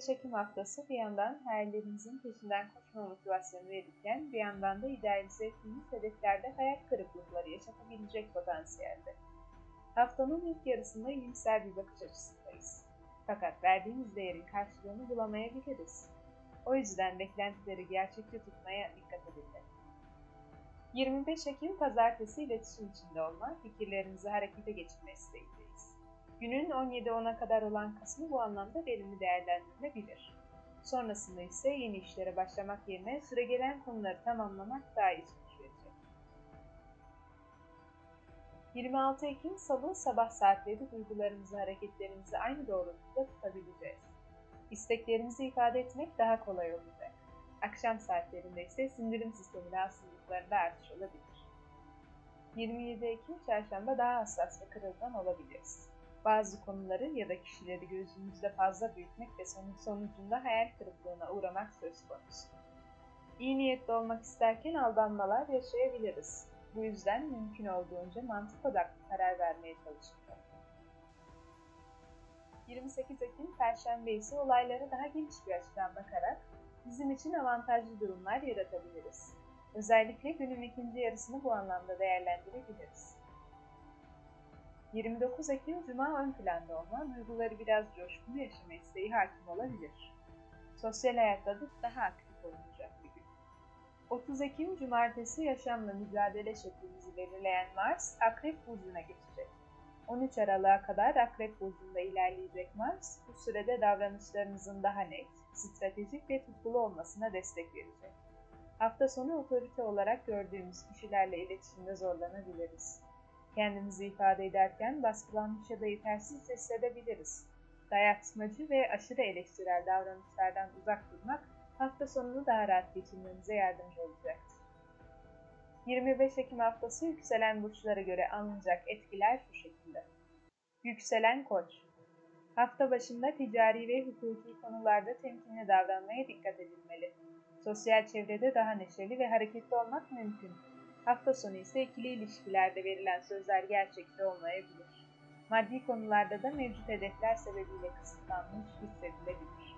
25 Ekim haftası bir yandan hayallerinizin peşinden koşma motivasyonu verirken bir yandan da idealize ettiğiniz hedeflerde hayal kırıklıkları yaşatabilecek potansiyelde. Haftanın ilk yarısında iyimser bir bakış açısındayız. Fakat verdiğimiz değerin karşılığını bulamayabiliriz. O yüzden beklentileri gerçekçi tutmaya dikkat edin. 25 Ekim Pazartesi iletişim içinde olma, fikirlerinizi harekete geçirme isteğindeyiz. Günün 17-10'a kadar olan kısmı bu anlamda verimli değerlendirilebilir. Sonrasında ise yeni işlere başlamak yerine süregelen konuları tamamlamak daha iyi sonuç verecek. 26 Ekim Salı sabah saatleri duygularımızı, hareketlerimizi aynı doğrultuda tutabileceğiz. İsteklerimizi ifade etmek daha kolay olacak. Akşam saatlerinde ise sindirim sistemi rahatsızlıklarında artış olabilir. 27 Ekim Çarşamba daha hassas ve kırılgan olabiliriz. Bazı konuları ya da kişileri gözümüzde fazla büyütmek ve sonucunda hayal kırıklığına uğramak söz konusu. İyi niyetli olmak isterken aldanmalar yaşayabiliriz. Bu yüzden mümkün olduğunca mantık odaklı karar vermeye çalışın. 28 Ekim Perşembe ise olaylara daha geniş bir açıdan bakarak bizim için avantajlı durumlar yaratabiliriz. Özellikle günün ikinci yarısını bu anlamda değerlendirebiliriz. 29 Ekim Cuma ön planda olma, duyguları biraz coşkulu yaşama isteği hakim olabilir. Sosyal hayatta da daha aktif olunacak bir gün. 30 Ekim Cumartesi yaşamla mücadele şeklimizi belirleyen Mars, Akrep Burcu'na geçecek. 13 Aralık'a kadar Akrep Burcu'nda ilerleyecek Mars, bu sürede davranışlarınızın daha net, stratejik ve tutkulu olmasına destek verecek. Hafta sonu otorite olarak gördüğümüz kişilerle iletişimde zorlanabiliriz. Kendimizi ifade ederken baskılanmış ya da yetersiz hissedebiliriz. Dayatmacı ve aşırı eleştirel davranışlardan uzak durmak, hafta sonunu daha rahat geçirmemize yardımcı olacaktır. 25 Ekim haftası yükselen burçlara göre alınacak etkiler şu şekilde. Yükselen Koç. Hafta başında ticari ve hukuki konularda temkinli davranmaya dikkat edilmeli. Sosyal çevrede daha neşeli ve hareketli olmak mümkün. Hafta sonu ise ikili ilişkilerde verilen sözler gerçekçi olmayabilir. Maddi konularda da mevcut hedefler sebebiyle kısıtlanmış hissedilebilir.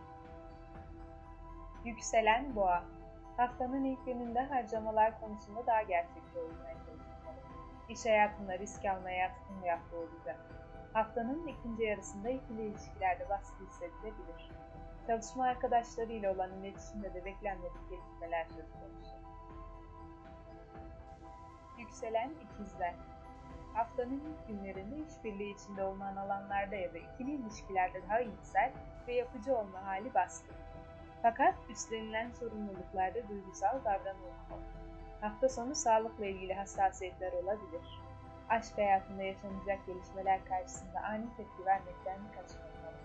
Yükselen Boğa. Haftanın ilk gününde harcamalar konusunda daha gerçekçi olmaya çalışılmalı. İş hayatında risk almaya yatkın bir hafta olacak. Haftanın ikinci yarısında ikili ilişkilerde baskı hissedilebilir. Çalışma arkadaşlarıyla olan iletişimde de beklenmedik gelişmeler söz konusu. Yükselen İkizler. Haftanın ilk günlerinde işbirliği içinde olunan alanlarda ya da ikili ilişkilerde daha iyimser ve yapıcı olma hali baskın. Fakat üstlenilen sorumluluklarda duygusal davranılmalı. Hafta sonu sağlıkla ilgili hassasiyetler olabilir. Aşk hayatında yaşanacak gelişmeler karşısında ani tepki vermekten kaçınılmalı.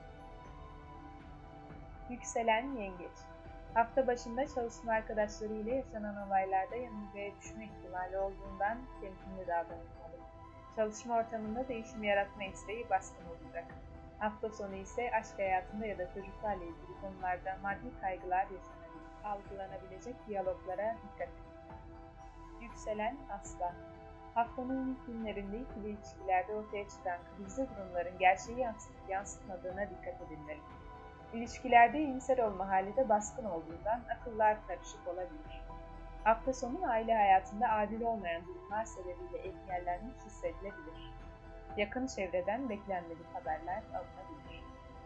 Yükselen Yengeç. Hafta başında çalışma arkadaşları ile yaşanan olaylarda yanılgıya düşme ihtimali olduğundan temkinli davranılmalı. Çalışma ortamında değişim yaratma isteği baskın olacak. Hafta sonu ise aşk hayatında ya da çocuklarla ilgili konularda maddi kaygılar yaşanabilir. Algılanabilecek diyaloglara dikkat edin. Yükselen Aslan. Haftanın ilk günlerinde ikili ilişkilerde ortaya çıkan krizli durumların gerçeği yansıtıp yansıtmadığına dikkat edilmeli. İlişkilerde iyimser olma hali de baskın olduğundan akıllar karışık olabilir. Hafta sonu aile hayatında adil olmayan durumlar sebebiyle engellenmiş hissedilebilir. Yakın çevreden beklenmedik haberler alınabilir.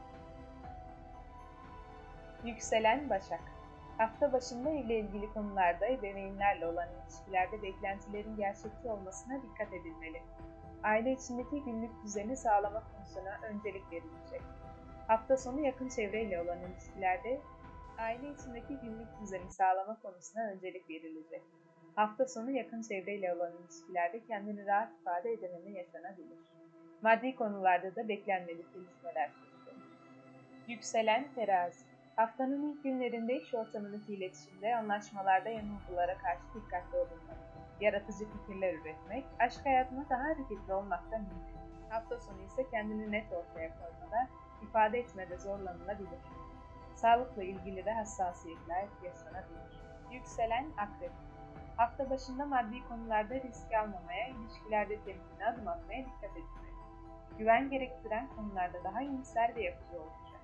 Yükselen Başak. Hafta başında evle ilgili konularda ebeveynlerle olan ilişkilerde beklentilerin gerçekçi olmasına dikkat edilmeli. Aile içindeki günlük düzeni sağlama konusuna öncelik verilecek. Hafta sonu yakın çevreyle olan ilişkilerde aile içindeki günlük düzeni sağlama konusuna öncelik verilecek. Hafta sonu yakın çevreyle olan ilişkilerde kendini rahat ifade edememe yaşanabilir. Maddi konularda da beklenmedik gelişmeler söz konusu. Yükselen Terazi. Haftanın ilk günlerinde iş ortamındaki iletişimde, anlaşmalarda yanılgılara karşı dikkatli olunmalı. Yaratıcı fikirler üretmek, aşk hayatında daha hareketli olmakta mümkün. Hafta sonu ise kendini net ortaya koymada, ifade etmede zorlanılabilir. Sağlıkla ilgili de hassasiyetler yaşanabilir. Yükselen Akrep. Hafta başında maddi konularda risk almamaya, ilişkilerde temkinli adım atmaya dikkat edilmeli. Güven gerektiren konularda daha iyimser ve yapıcı olacak.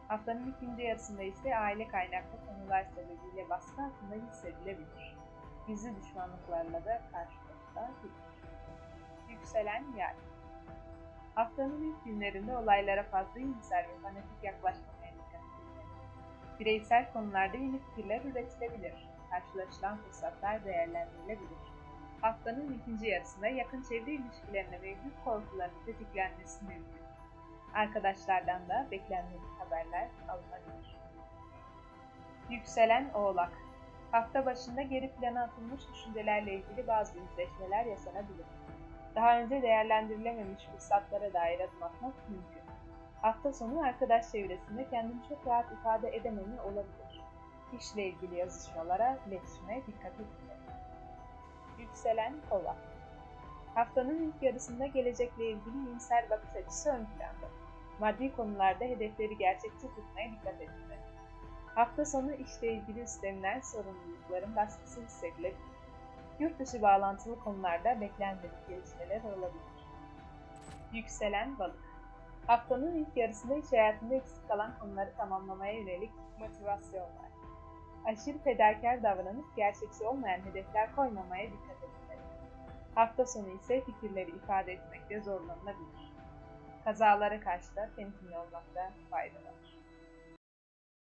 Haftanın ikinci yarısında ise aile kaynaklı konular sebebiyle baskı altında hissedilebilir. Gizli düşmanlıklarla da karşılaşılabilir. Yükselen yay. Haftanın ilk günlerinde olaylara fazla iyimser ve fanatik yaklaşmamaya dikkat edilmeli. Bireysel konularda yeni fikirler üretilebilir. Karşılaşılan fırsatlar değerlendirilebilir. Haftanın ikinci yarısında yakın çevre ilişkilerine mevcut korkuların tetiklenmesi mümkün. Arkadaşlardan da beklenmedik haberler alınabilir. Yükselen Oğlak. Hafta başında geri plana atılmış düşüncelerle ilgili bazı yüzleşmeler yaşanabilir. Daha önce değerlendirilememiş fırsatlara dair adım atmak mümkün. Hafta sonu arkadaş çevresinde kendini çok rahat ifade edememe olabilir. İşle ilgili yazışmalara, iletişime dikkat edilmeli. Yükselen Kova. Haftanın ilk yarısında gelecekle ilgili iyimser bakış açısı ön planda. Maddi konularda hedefleri gerçekçi tutmaya dikkat edilmeli. Hafta sonu işle ilgili üstlenilen sorumlulukların baskısı hissedilebilir. Yurt dışı bağlantılı konularda beklenmedik gelişmeler olabilir. Yükselen Balık. Haftanın ilk yarısında iş hayatında eksik kalan konuları tamamlamaya yönelik motivasyonlar. Aşırı fedakar davranıp gerçekçi olmayan hedefler koymamaya dikkat edilmeli. Hafta sonu ise fikirleri ifade etmekte zorlanılabilir. Kazalara karşı da temkinli olmakta fayda var.